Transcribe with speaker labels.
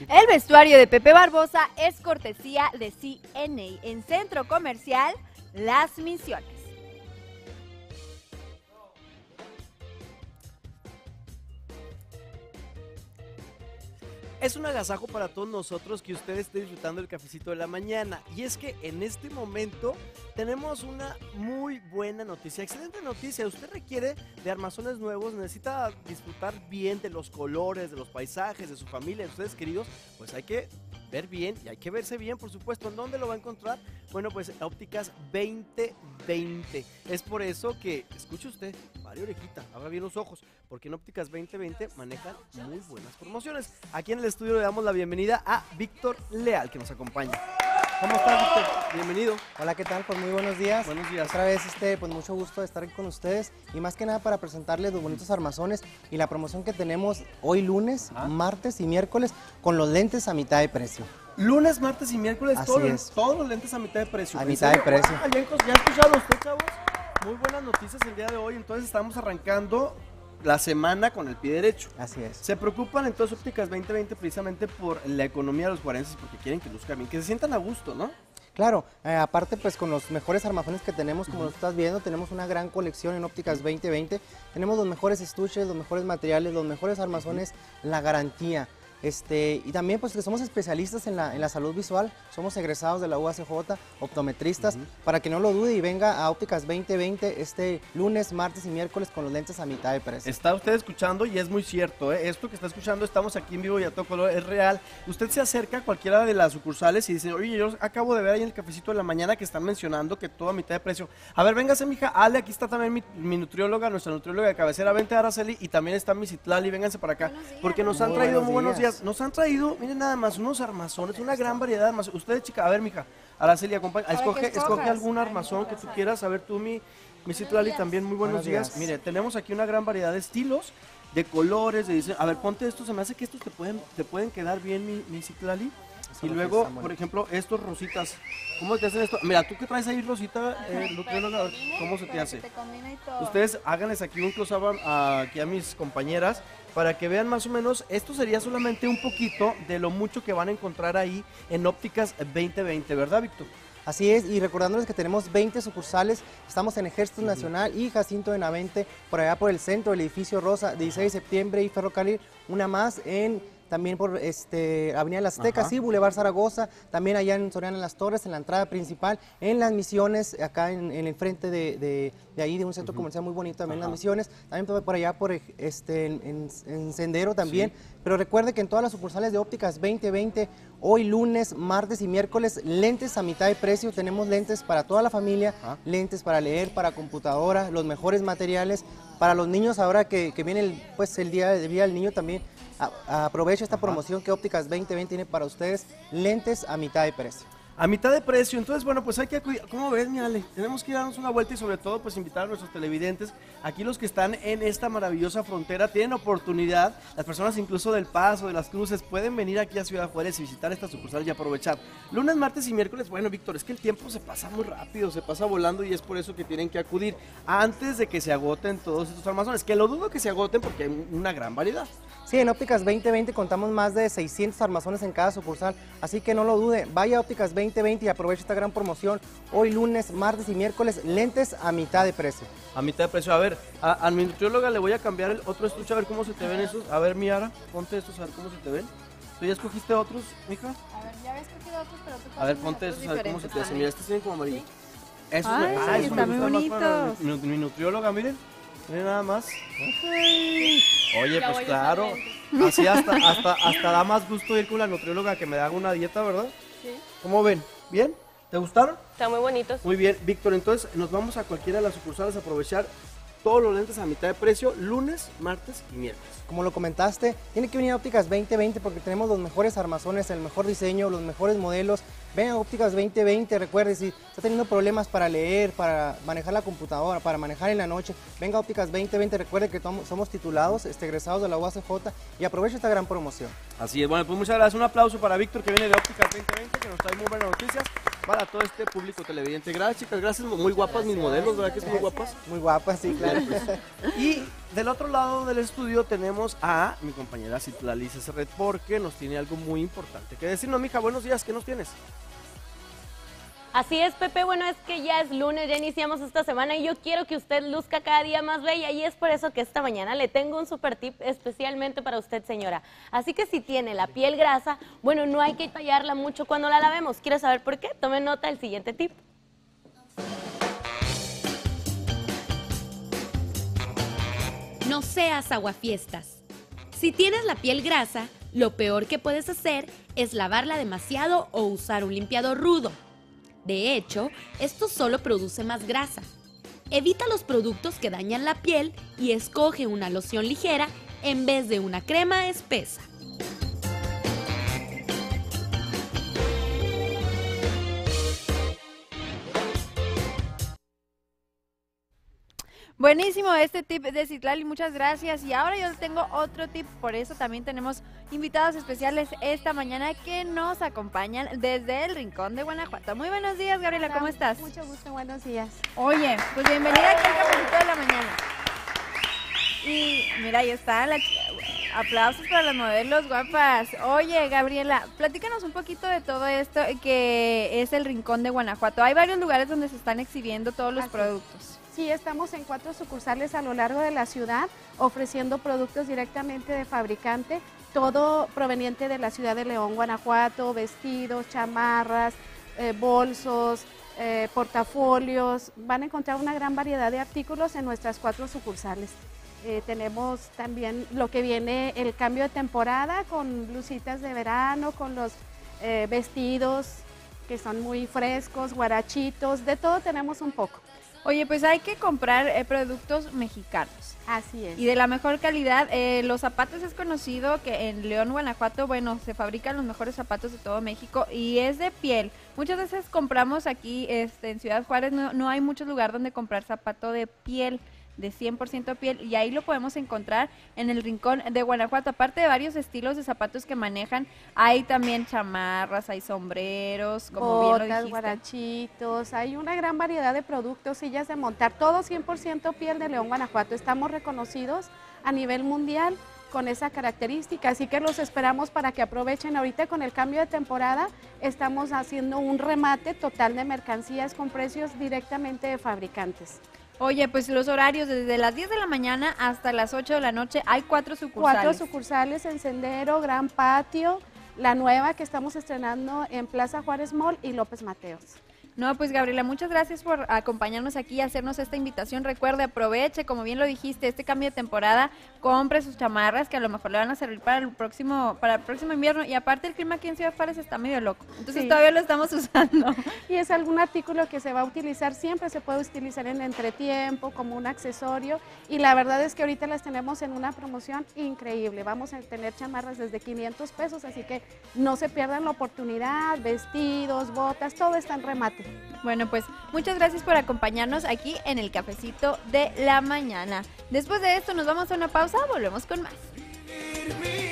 Speaker 1: El vestuario de Pepe Barbosa es cortesía de CNA en Centro Comercial Las Misiones.
Speaker 2: Es un agasajo para todos nosotros que usted esté disfrutando el cafecito de la mañana. Y es que en este momento tenemos una muy buena noticia, excelente noticia. Usted requiere de armazones nuevos, necesita disfrutar bien de los colores, de los paisajes, de su familia, de ustedes queridos. Pues hay que ver bien y hay que verse bien, por supuesto. ¿En dónde lo va a encontrar? Bueno, pues Ópticas 2020. Es por eso que, escuche usted, Mario Orejita, abra bien los ojos, porque en Ópticas 2020 manejan muy buenas promociones. Aquí en el estudio le damos la bienvenida a Víctor Leal, que nos acompaña. ¿Cómo estás, Víctor? Bienvenido.
Speaker 3: Hola, ¿qué tal? Pues muy buenos días.
Speaker 2: Buenos días.
Speaker 3: Otra vez, pues mucho gusto de estar aquí con ustedes y más que nada para presentarles los bonitos armazones y la promoción que tenemos hoy lunes, martes y miércoles con los lentes a mitad de precio.
Speaker 2: Lunes, martes y miércoles,
Speaker 3: Así
Speaker 2: todos los lentes a mitad de precio.
Speaker 3: A mitad de precio.
Speaker 2: ¿Ya escucharon usted, chavos? Muy buenas noticias el día de hoy. Entonces estamos arrancando la semana con el pie derecho.
Speaker 3: Así es.
Speaker 2: Se preocupan entonces Ópticas 2020 precisamente por la economía de los juarenses, porque quieren que luzcan bien, que se sientan a gusto, ¿no?
Speaker 3: Claro, aparte pues con los mejores armazones que tenemos, como lo estás viendo, tenemos una gran colección en Ópticas 2020. Tenemos los mejores estuches, los mejores materiales, los mejores armazones, la garantía. Y también pues que somos especialistas en la salud visual, somos egresados de la UACJ, optometristas, para que no lo dude y venga a Ópticas 2020 este lunes, martes y miércoles con los lentes a mitad de precio.
Speaker 2: Está usted escuchando y es muy cierto, ¿eh? Esto que está escuchando, estamos aquí en vivo y a todo color, es real. Usted se acerca a cualquiera de las sucursales y dice, oye, yo acabo de ver ahí en el cafecito de la mañana que están mencionando que todo a mitad de precio. A ver, véngase, mija, Ale, aquí está también mi nutrióloga, nuestra nutrióloga de cabecera, vente a Araceli, y también está mi Citlali, vénganse para acá, porque nos han traído muy buenos días. Nos han traído, miren nada más, unos armazones, una gran variedad de armazones. Ustedes, chica, a ver, mija, Araceli, acompaña, escoge algún armazón que tú quieras. A ver, tú, mi Citlali, también muy buenos días. Mire, tenemos aquí una gran variedad de estilos, de colores, de diseño. A ver, ponte esto, se me hace que estos te pueden quedar bien, mi Citlali. Y luego, por ejemplo, estos rositas, ¿cómo te hacen esto? Mira, tú que traes ahí rosita, nutrióloga, ¿cómo se te hace? Ustedes háganles aquí un close-up aquí a mis compañeras para que vean más o menos. Esto sería solamente un poquito de lo mucho que van a encontrar ahí en Ópticas 2020, ¿verdad, Víctor?
Speaker 3: Así es, y recordándoles que tenemos 20 sucursales, estamos en Ejército Nacional y Jacinto Benavente, por allá por el centro, el edificio Rosa, 16 de septiembre y Ferrocarril, una más también por Avenida Las Aztecas y Boulevard Zaragoza, también allá en Soriana Las Torres, en la entrada principal, en Las Misiones, acá en el frente de ahí, de un centro comercial muy bonito también en Las Misiones, también por allá por en Sendero también, pero recuerde que en todas las sucursales de Ópticas 2020, hoy lunes, martes y miércoles, lentes a mitad de precio, tenemos lentes para toda la familia, lentes para leer, para computadora, los mejores materiales, para los niños ahora que viene el día del niño también. Aprovecho esta promoción que Ópticas 2020 tiene para ustedes, lentes a mitad de precio.
Speaker 2: A mitad de precio, entonces bueno, pues hay que acudir. ¿Cómo ves, mi Ale? Tenemos que darnos una vuelta y sobre todo pues invitar a nuestros televidentes, aquí los que están en esta maravillosa frontera, tienen oportunidad, las personas incluso del Paso, de las Cruces, pueden venir aquí a Ciudad Juárez y visitar esta sucursal y aprovechar. Lunes, martes y miércoles, bueno, Víctor, es que el tiempo se pasa muy rápido, se pasa volando y es por eso que tienen que acudir antes de que se agoten todos estos armazones, que lo dudo que se agoten porque hay una gran variedad.
Speaker 3: Sí, en Ópticas 2020 contamos más de 600 armazones en cada sucursal, así que no lo dude, vaya a Ópticas 2020 y aproveche esta gran promoción. Hoy lunes, martes y miércoles, lentes a mitad de precio.
Speaker 2: A mitad de precio. A ver, a mi nutrióloga le voy a cambiar el otro estuche, a ver cómo se te ven esos. A ver, Miara, ponte estos, a ver cómo se te ven. ¿Tú ya escogiste otros, mija?
Speaker 1: A ver, ya había escogido otros, pero tú
Speaker 2: a ver, ponte estos, a ver cómo se te hacen. Mira, estos tienen como amarillo.
Speaker 1: ¿Sí?
Speaker 2: Esos
Speaker 1: Están muy bonitos.
Speaker 2: Mi nutrióloga, miren. Miren nada más. Oye, pues claro. Así hasta da más gusto ir con la nutrióloga que me haga una dieta, ¿verdad?
Speaker 1: Sí.
Speaker 2: ¿Cómo ven? ¿Bien? ¿Te gustaron?
Speaker 4: Están muy bonitos.
Speaker 2: Muy bien, Víctor, entonces nos vamos a cualquiera de las sucursales a aprovechar todos los lentes a mitad de precio, lunes, martes y miércoles.
Speaker 3: Como lo comentaste, tiene que venir a Ópticas 2020 porque tenemos los mejores armazones, el mejor diseño, los mejores modelos. Ven a Ópticas 2020, recuerde, si está teniendo problemas para leer, para manejar la computadora, para manejar en la noche, venga a Ópticas 2020, recuerde que somos titulados, egresados de la UACJ y aproveche esta gran promoción.
Speaker 2: Así es, bueno, pues muchas gracias. Un aplauso para Víctor que viene de Ópticas 2020, que nos trae muy buenas noticias. para todo este público televidente. Gracias, chicas, gracias, muy guapas mis modelos, ¿verdad que son muy guapas?
Speaker 3: Muy guapas, sí, claro.
Speaker 2: Y del otro lado del estudio tenemos a mi compañera Citlali Ceserret, porque nos tiene algo muy importante que decirnos. Mija, buenos días, ¿qué nos tienes?
Speaker 4: Así es, Pepe, bueno, es que ya es lunes, ya iniciamos esta semana y yo quiero que usted luzca cada día más bella y es por eso que esta mañana le tengo un super tip especialmente para usted, señora. Así que si tiene la piel grasa, bueno, no hay que tallarla mucho cuando la lavemos. ¿Quiere saber por qué? Tome nota del siguiente tip.
Speaker 5: No seas aguafiestas. Si tienes la piel grasa, lo peor que puedes hacer es lavarla demasiado o usar un limpiador rudo. De hecho, esto solo produce más grasa. Evita los productos que dañan la piel y escoge una loción ligera en vez de una crema espesa.
Speaker 1: Buenísimo este tip de Citlali, muchas gracias. Y ahora yo tengo otro tip, por eso también tenemos invitados especiales esta mañana que nos acompañan desde el Rincón de Guanajuato. Muy buenos días, Gabriela, ¿cómo estás?
Speaker 6: Mucho gusto, buenos días.
Speaker 1: Oye, pues bienvenida aquí al Cafecito de la Mañana. Y mira, ahí están, aplausos para las modelos guapas. Oye, Gabriela, platícanos un poquito de todo esto que es el Rincón de Guanajuato. Hay varios lugares donde se están exhibiendo todos los productos.
Speaker 6: Sí, estamos en 4 sucursales a lo largo de la ciudad, ofreciendo productos directamente de fabricante, todo proveniente de la ciudad de León, Guanajuato, vestidos, chamarras, bolsos, portafolios. Van a encontrar una gran variedad de artículos en nuestras 4 sucursales. Tenemos también lo que viene el cambio de temporada con blusitas de verano, con los vestidos que son muy frescos, guarachitos, de todo tenemos un poco.
Speaker 1: Oye, pues hay que comprar productos mexicanos.
Speaker 6: Así es.
Speaker 1: Y de la mejor calidad. Los zapatos es conocido que en León, Guanajuato, bueno, se fabrican los mejores zapatos de todo México y es de piel. Muchas veces compramos aquí en Ciudad Juárez, no hay mucho lugar donde comprar zapato de piel, de 100% piel, y ahí lo podemos encontrar en el Rincón de Guanajuato. Aparte de varios estilos de zapatos que manejan, hay también chamarras, hay sombreros, como bien lo
Speaker 6: botas,
Speaker 1: dijiste.
Speaker 6: guarachitos, hay una gran variedad de productos, sillas de montar, todo 100% piel de León, Guanajuato. Estamos reconocidos a nivel mundial con esa característica, así que los esperamos para que aprovechen. Ahorita con el cambio de temporada estamos haciendo un remate total de mercancías con precios directamente de fabricantes.
Speaker 1: Oye, pues los horarios desde las 10 de la mañana hasta las 8 de la noche, hay 4 sucursales.
Speaker 6: 4 sucursales en Sendero, Gran Patio, la nueva que estamos estrenando en Plaza Juárez Mall y López Mateos.
Speaker 1: No, pues Gabriela, muchas gracias por acompañarnos aquí y hacernos esta invitación. Recuerde, aproveche, como bien lo dijiste, este cambio de temporada, compre sus chamarras que a lo mejor le van a servir para el próximo invierno. Y aparte el clima aquí en Ciudad Juárez está medio loco, entonces
Speaker 6: Sí.
Speaker 1: todavía lo estamos usando.
Speaker 6: Y es algún artículo que se va a utilizar, siempre se puede utilizar en entretiempo, como un accesorio. Y la verdad es que ahorita las tenemos en una promoción increíble. Vamos a tener chamarras desde 500 pesos, así que no se pierdan la oportunidad, vestidos, botas, todo está en remate.
Speaker 1: Bueno, pues muchas gracias por acompañarnos aquí en el Cafecito de la Mañana. Después de esto nos vamos a una pausa, volvemos con más.